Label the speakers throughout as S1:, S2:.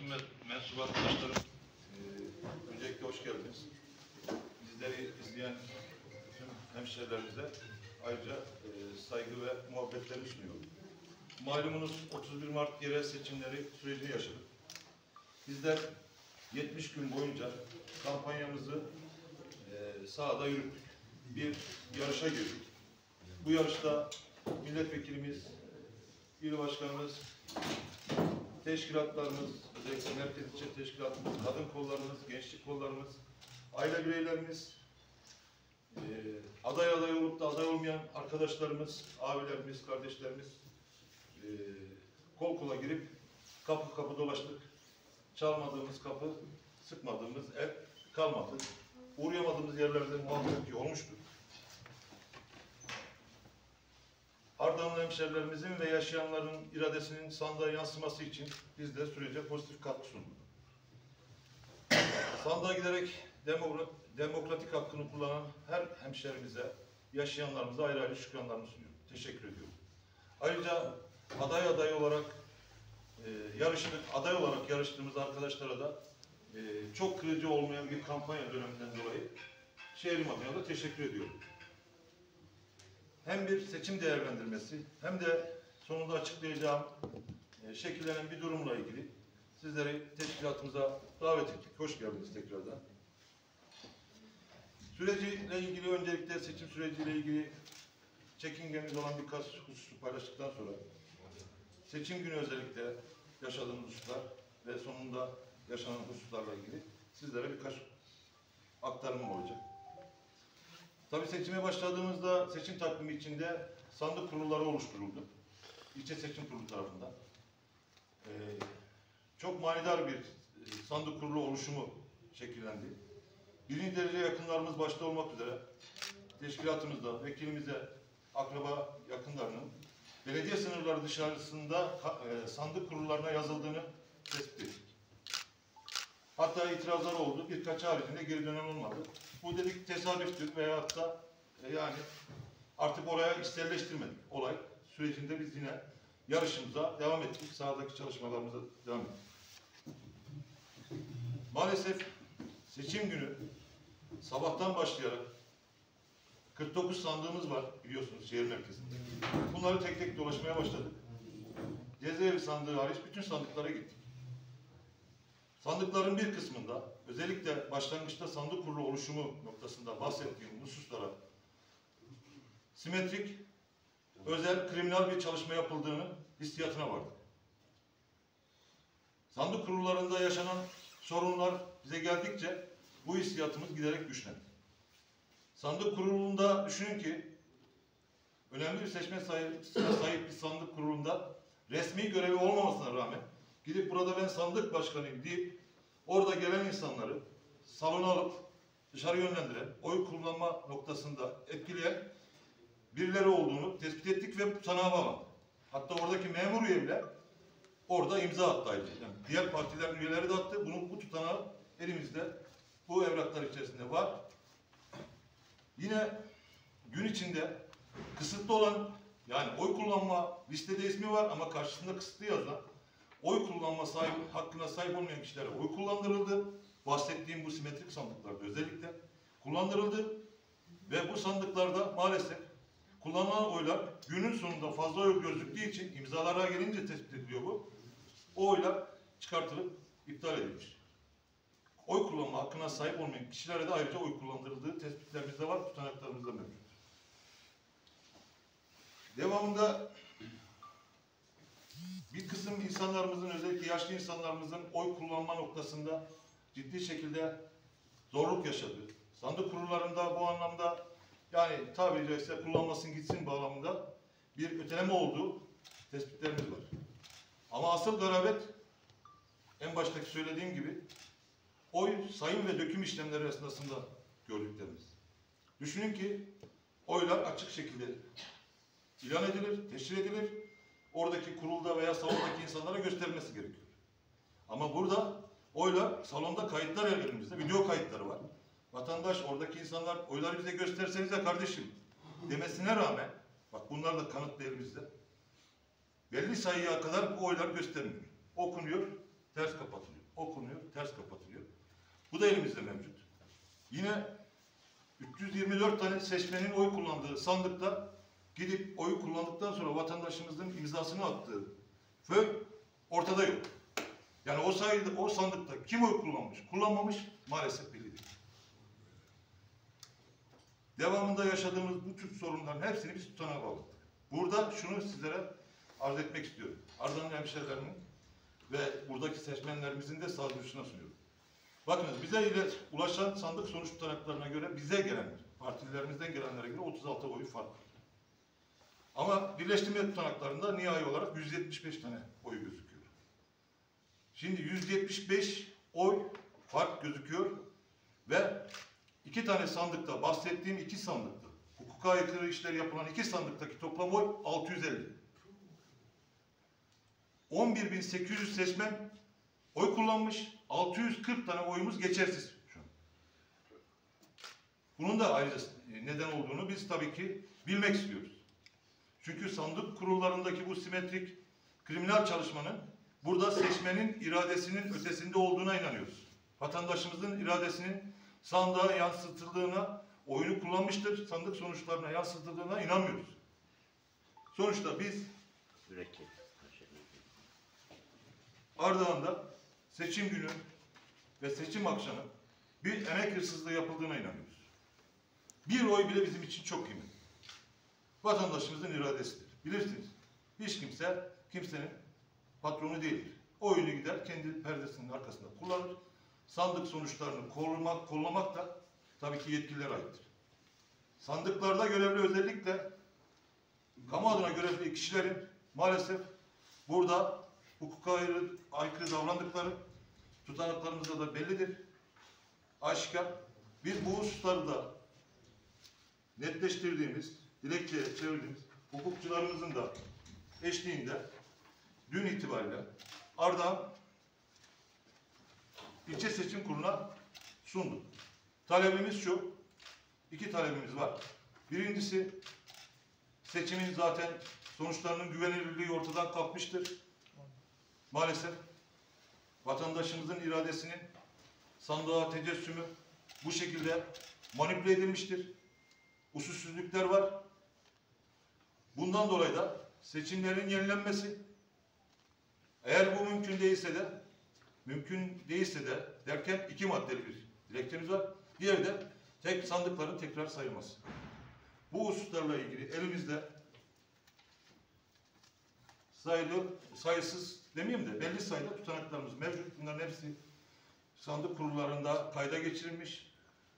S1: basın mensubu arkadaşlarım, öncelikle hoş geldiniz. Bizleri izleyen bütün hemşehrilerimize ayrıca saygı ve muhabbetlerimi sunuyorum. Malumunuz 31 Mart yerel seçimleri sürecini yaşadık. Bizler 70 gün boyunca kampanyamızı sahada yürüttük. Bir yarışa girdik. Bu yarışta milletvekilimiz, il başkanımız, teşkilatlarımız, özellikle merkez ilçe teşkilatımız, kadın kollarımız, gençlik kollarımız, aile bireylerimiz, aday olup da aday olmayan arkadaşlarımız, abilerimiz, kardeşlerimiz kol kola girip kapı kapı dolaştık. Çalmadığımız kapı, sıkmadığımız ev kalmadı. Uğrayamadığımız yerlerde muhakkak ki olmuştur. Ardahanlı hemşerilerimizin ve yaşayanların iradesinin sandığa yansıması için biz de sürece pozitif katkı sunduk. Sandığa giderek demokratik hakkını kullanan her hemşerimize, yaşayanlarımıza ayrı ayrı şükranlarımı sunuyorum. Teşekkür ediyorum. Ayrıca aday olarak yarıştığımız arkadaşlara da çok kırıcı olmayan bir kampanya döneminden dolayı şehrim adına da teşekkür ediyorum. Hem bir seçim değerlendirmesi hem de sonunda açıklayacağım şekillenen bir durumla ilgili sizleri teşkilatımıza davet ettik. Hoş geldiniz tekrardan. Süreciyle ilgili, öncelikle seçim süreciyle ilgili çekingemiz olan birkaç hususu paylaştıktan sonra seçim günü özellikle yaşadığımız hususlar ve sonunda yaşanan hususlarla ilgili sizlere birkaç aktarımım olacak. Tabii seçime başladığımızda seçim takvimi içinde sandık kurulları oluşturuldu. İlçe Seçim Kurulu tarafından. Çok manidar bir sandık kurulu oluşumu şekillendi. Birinci derece yakınlarımız başta olmak üzere teşkilatımızda, vekilimize, akraba yakınlarının belediye sınırları dışarısında sandık kurullarına yazıldığını tespit ettik. Hatta itirazlar oldu. Birkaç haricinde geri dönem olmadı. Bu dedik tesadüftür veyahut da yani artık oraya içselleştirmedik. Olay sürecinde biz yine yarışımıza devam ettik. Sahadaki çalışmalarımıza devam ettik. Maalesef seçim günü sabahtan başlayarak 49 sandığımız var biliyorsunuz şehir merkezinde. Bunları tek tek dolaşmaya başladık. Cezaevi sandığı hariç bütün sandıklara gittik. Sandıkların bir kısmında, özellikle başlangıçta sandık kurulu oluşumu noktasında bahsettiğim hususlara simetrik, özel, kriminal bir çalışma yapıldığını hissiyatına vardık. Sandık kurullarında yaşanan sorunlar bize geldikçe bu hissiyatımız giderek güçlendi. Sandık kurulunda düşünün ki önemli bir seçmen sahip bir sandık kurulunda resmi görevi olmamasına rağmen gidip burada ben sandık başkanıyım deyip orada gelen insanları salona alıp dışarı yönlendiren, oy kullanma noktasında etkileyen birileri olduğunu tespit ettik ve tutanağa bağlandı. Hatta oradaki memur üye bile orada imza attı ayrıca. Yani diğer partilerin üyeleri de attı. Bu tutanağı elimizde bu evraklar içerisinde var. Yine gün içinde kısıtlı olan, yani oy kullanma listede ismi var ama karşısında kısıtlı yazılan oy kullanma hakkına sahip olmayan kişilere oy kullandırıldı. Bahsettiğim bu simetrik sandıklarda özellikle kullandırıldı. Ve bu sandıklarda maalesef kullanılan oylar günün sonunda fazla oy gözüktüğü için imzalara gelince tespit ediliyor bu. O oylar çıkartılıp iptal edilmiş. Oy kullanma hakkına sahip olmayan kişilere de ayrıca oy kullandırıldığı tespitlerimizde var, tutanaklarımızda mevcut. Devamında bir kısım insanlarımızın, özellikle yaşlı insanlarımızın oy kullanma noktasında ciddi şekilde zorluk yaşadığı, sandık kurullarında bu anlamda yani tabiri caizse kullanmasın gitsin bağlamında bir öteleme olduğu tespitlerimiz var. Ama asıl garabet en baştaki söylediğim gibi oy sayım ve döküm işlemleri esnasında gördüklerimiz. Düşünün ki oylar açık şekilde ilan edilir, teşhir edilir. Oradaki kurulda veya salondaki insanlara gösterilmesi gerekiyor. Ama burada oylar salonda kayıtlar elimizde, video kayıtları var. Vatandaş, oradaki insanlar oyları bize göstersenize kardeşim demesine rağmen, bak bunlar da kanıtlı elimizde, belli sayıya kadar bu oylar göstermiyor. Okunuyor, ters kapatılıyor. Okunuyor, ters kapatılıyor. Bu da elimizde mevcut. Yine 324 tane seçmenin oy kullandığı sandıkta gidip oyu kullandıktan sonra vatandaşımızın imzasını attığı föy ortada yok. Yani o sandıkta kim oy kullanmış, kullanmamış maalesef belli değil. Devamında yaşadığımız bu tür sorunların hepsini biz tutanağa bağladık. Burada şunu sizlere arz etmek istiyorum. Ardahan hemşehrilerimin ve buradaki seçmenlerimizin de sağduyusuna sunuyorum. Bakınız bize ulaşan sandık sonuç tutanaklarına göre bize gelenler, partilerimizden gelenlere göre 36 oyu farklı. Ama birleştirme tutanaklarında nihai olarak 175 tane oy gözüküyor. Şimdi 175 oy fark gözüküyor ve iki tane sandıkta, bahsettiğim iki sandıkta, hukuka aykırı işler yapılan iki sandıktaki toplam oy 650. 11.800 seçmen oy kullanmış, 640 tane oyumuz geçersiz şu an. Bunun da ayrıca neden olduğunu biz tabii ki bilmek istiyoruz. Çünkü sandık kurullarındaki bu simetrik kriminal çalışmanın burada seçmenin iradesinin ötesinde olduğuna inanıyoruz. Vatandaşımızın iradesinin sandığa yansıtıldığına, oyunu kullanmıştır, sandık sonuçlarına yansıtıldığına inanmıyoruz. Sonuçta biz Ardahan'da seçim günü ve seçim akşamı bir emek hırsızlığı yapıldığına inanıyoruz. Bir oy bile bizim için çok kıymetli. Vatandaşımızın iradesidir. Bilirsiniz, hiç kimse kimsenin patronu değildir. Oyunu gider, kendi perdesinin arkasında kullanır. Sandık sonuçlarını kollamak da tabii ki yetkililere aittir. Sandıklarda görevli özellikle kamu adına görevli kişilerin maalesef burada hukuka aykırı davrandıkları tutanaklarımızda da bellidir. Aşikar. Biz bu hususları da netleştirdiğimiz, dilekçeye çevirdiğimiz hukukçularımızın da eşliğinde dün itibariyle Ardahan İlçe Seçim Kurulu'na sunduk. Talebimiz şu, iki talebimiz var. Birincisi, seçimin zaten sonuçlarının güvenilirliği ortadan kalkmıştır. Maalesef vatandaşımızın iradesinin sandığa tecessümü bu şekilde manipüle edilmiştir. Usulsüzlükler var. Bundan dolayı da seçimlerin yenilenmesi, eğer bu mümkün değilse de derken iki maddeli bir dilekçemiz var. Diğeri de tek sandıkların tekrar sayılması. Bu hususlarla ilgili elimizde sayısız demeyeyim de belli sayıda tutanaklarımız mevcut. Bunların hepsi sandık kurullarında kayda geçirilmiş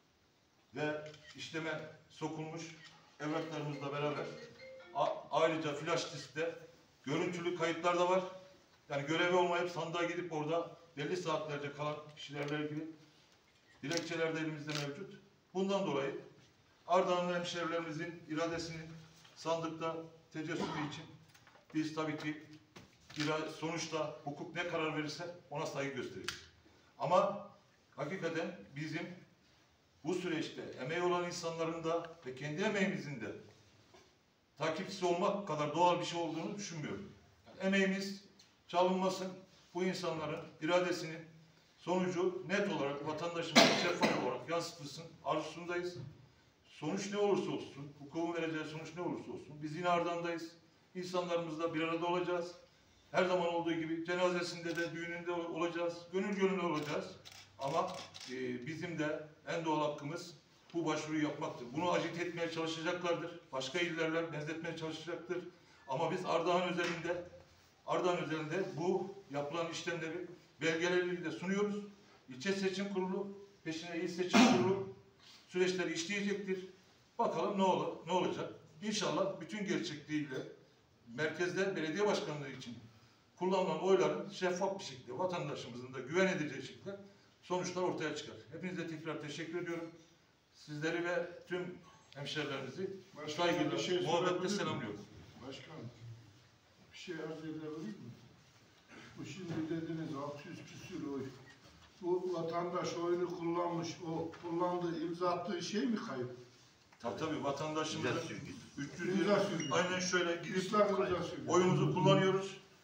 S1: ve işleme sokulmuş evraklarımızla beraber. Ayrıca flash diskte görüntülü kayıtlar da var. Yani görevi olmayıp sandığa gidip orada belli saatlerce kalan kişilerle ilgili dilekçeler de elimizde mevcut. Bundan dolayı Ardahanlı hemşehrilerimizin iradesinin sandıkta tecessümü için biz tabii ki sonuçta hukuk ne karar verirse ona saygı gösteririz. Ama hakikaten bizim bu süreçte emeği olan insanların da ve kendi emeğimizin de takipçisi olmak kadar doğal bir şey olduğunu düşünmüyorum. Yani emeğimiz çalınmasın, bu insanların iradesinin sonucu net olarak vatandaşımıza şeffaf olarak yansıtılsın arzusundayız. Sonuç ne olursa olsun, hukukun vereceği sonuç ne olursa olsun biz yine Ardahan'dayız. İnsanlarımızla bir arada olacağız. Her zaman olduğu gibi cenazesinde de düğününde olacağız. Gönül gönüle olacağız. Ama bizim de en doğal hakkımız bu başvuruyu yapmaktır. Bunu agite etmeye çalışacaklardır. Başka illerle benzetmeye çalışacaktır. Ama biz Ardahan özelinde bu yapılan işlemleri belgeleriyle sunuyoruz. İlçe Seçim Kurulu, peşine İl Seçim Kurulu süreçleri işleyecektir. Bakalım ne olacak. İnşallah bütün gerçekliğiyle merkezde belediye başkanlığı için kullanılan oyların şeffaf bir şekilde vatandaşımızın da güven edeceği şekilde sonuçlar ortaya çıkar. Hepinize tekrar teşekkür ediyorum. Sizleri ve tüm hemşehrilerimizi saygıyla, muhabbetle selamlıyorum.
S2: Başkanım, bir şey arz edebilir mi? Bu şimdi dediniz 600 küsür oy. Bu vatandaş oyunu kullanmış, o kullandığı, imza attığı şey mi kayıp?
S1: Tabii vatandaşımızın 300
S2: imza sürgüsü.
S1: aynen şöyle gidip
S2: İslam imza sürgüsü.
S1: oyumuzu kullanıyoruz.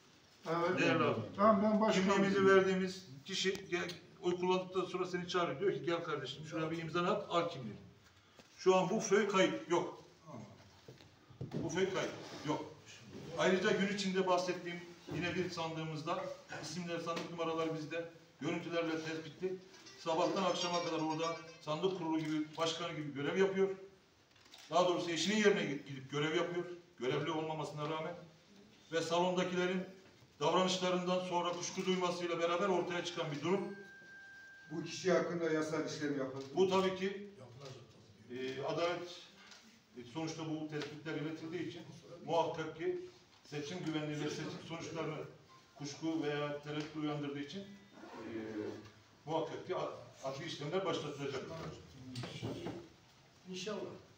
S2: Evet.
S1: Değerli abi.
S2: Tamam ben başkanım.
S1: Kimliğimizi verdiğimiz kişi oy kullandıktan sonra seni çağırıyor. Diyor ki gel kardeşim şuraya bir imza at, al kimliğini. Şu an bu föy kayıp yok. Bu föy kayıp yok. Ayrıca gün içinde bahsettiğim yine bir sandığımızda isimler, sandık numaraları bizde. Görüntülerle tespitli. Sabahtan akşama kadar orada sandık kurulu gibi, başkanı gibi görev yapıyor. Daha doğrusu eşinin yerine gidip görev yapıyor. Görevli olmamasına rağmen. Ve salondakilerin davranışlarından sonra kuşku duymasıyla beraber ortaya çıkan bir durum.
S3: Bu kişi hakkında yasal işlem yapıldı.
S1: Bu tabii ki adalet sonuçta bu tespitler iletildiği için muhakkak ki seçim güvenliği ve seçim sonuçlarını kuşku veya tereddüt uyandırdığı için muhakkak ki adli işlemler başlatılacak.
S4: İnşallah.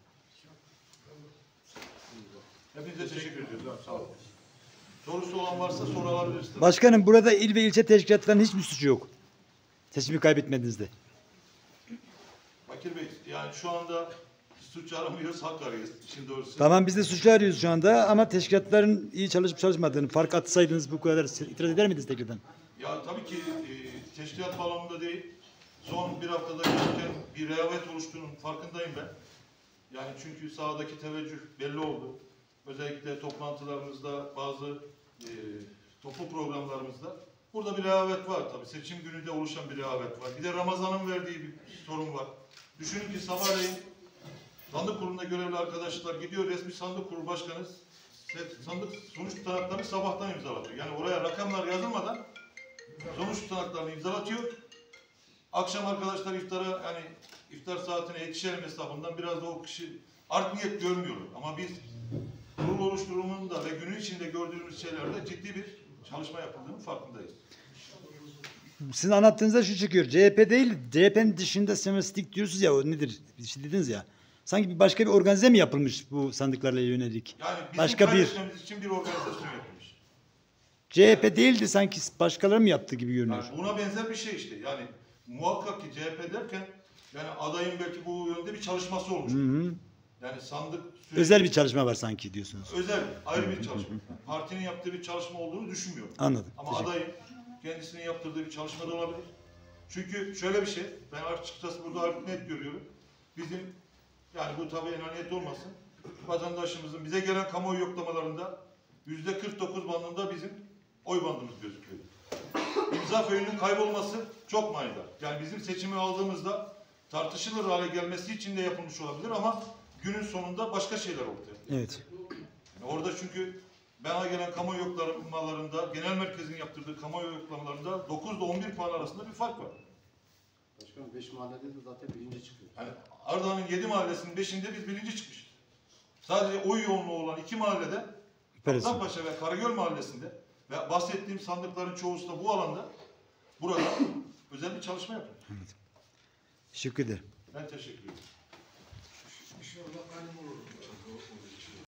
S1: Hepinize teşekkür ediyoruz. Sağ olun. Sorusu olan varsa soru alabilirsiniz.
S5: Başkanım burada il ve ilçe teşkilatlarının hiçbir suçu yok. Seçimi kaybetmediğinizde.
S1: Bakir Bey, yani şu anda suç aramıyoruz, hak arıyoruz. İşin doğrusu.
S5: Tamam biz de suçlu arıyoruz şu anda ama teşkilatların iyi çalışıp çalışmadığını fark atsaydınız bu kadar itiraz eder miydiniz tekrardan?
S1: Ya tabii ki teşkilat bağlamında değil, son bir haftada gerçekten bir rehavet oluştuğunun farkındayım ben. Yani çünkü sahadaki teveccüh belli oldu. Özellikle toplantılarımızda, bazı toplu programlarımızda. Burada bir rehavet var tabii. Seçim günü de oluşan bir rehavet var. Bir de Ramazan'ın verdiği bir sorun var. Düşünün ki sabahleyin sandık kurulunda görevli arkadaşlar gidiyor, resmi sandık kurulu başkanı sandık sonuç tutanaklarını sabahtan imzalatıyor. Yani oraya rakamlar yazılmadan sonuç tutanaklarını imzalatıyor. Akşam arkadaşlar iftara, yani iftar saatine yetişelim hesabından biraz da o kişi art niyet görmüyorlar. Ama biz kurul oluşturumunda ve günün içinde gördüğümüz şeylerde ciddi bir çalışma yapıldığının farkındayız.
S5: Sizin anlattığınızda şu çıkıyor. CHP değil, CHP'nin dışında semestik diyorsunuz ya, o nedir? Bir şey dediniz ya. Sanki başka bir organize mi yapılmış bu sandıklarla yönelik?
S1: Yani bizim
S5: Başka bir
S1: kaybetmemiz için bir organizasyon yapılmış.
S5: CHP değildi sanki başkaları mı yaptı gibi görünüyor.
S1: Yani buna benzer bir şey işte. Yani muhakkak ki CHP derken yani adayın belki bu yönde bir çalışması olmuş.
S5: Hı hı.
S1: Yani sandık sürekli,
S5: Özel bir çalışma var sanki diyorsunuz.
S1: özel, ayrı bir çalışma. Partinin yaptığı bir çalışma olduğunu düşünmüyorum.
S5: Anladım.
S1: Ama
S5: Teşekkür.
S1: adayın kendisinin yaptırdığı bir çalışma da olabilir. Çünkü şöyle bir şey, ben açıkçası burada artık net görüyorum. Bizim, yani bu tabii enaniyet olmasın, vatandaşımızın bize gelen kamuoyu yoklamalarında %49 bandında bizim oy bandımız gözüküyor. İmza föyünün kaybolması çok manidar. Yani bizim seçimi aldığımızda tartışılır hale gelmesi için de yapılmış olabilir ama günün sonunda başka şeyler ortaya.
S5: Evet.
S1: Yani orada çünkü bana gelen kamuoyu yoklamalarında, genel merkezin yaptırdığı kamuoyu yoklamalarında 9 ile 11 puan arasında bir fark var.
S4: Başkanım 5 mahallede de zaten birinci çıkıyor.
S1: Yani Ardahan'ın 7 mahallesinin 5'inde biz birinci çıkmışız. Sadece oy yoğunluğu olan 2 mahallede, Kaptanpaşa ve Karagöl mahallesinde ve bahsettiğim sandıkların çoğusu da bu alanda, burada özel bir çalışma yapıyor.
S5: Teşekkür ederim.
S1: Ben teşekkür ederim.
S2: İnşallah benim olur.